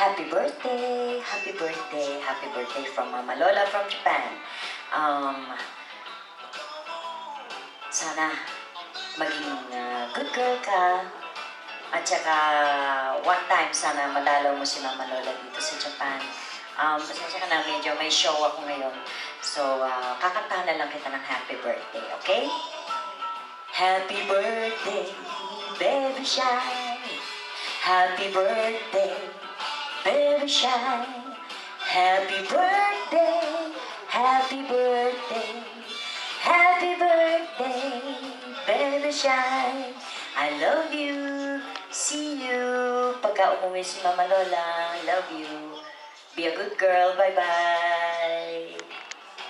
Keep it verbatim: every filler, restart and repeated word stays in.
Happy birthday, happy birthday, happy birthday from Mama Lola from Japan. Um, sana maging uh, good girl ka. At saka one time sana madalaw mo si Mama Lola dito sa Japan. Um, pasensya ka na, medyo may show ako ngayon. So, uh, kakantahan na lang kita ng happy birthday, okay? Happy birthday, baby shine. Happy birthday, baby shine. Happy birthday, happy birthday, happy birthday, baby shine. I love you. See you. Pagka umuwi si Mama Lola, love you. Be a good girl. Bye-bye.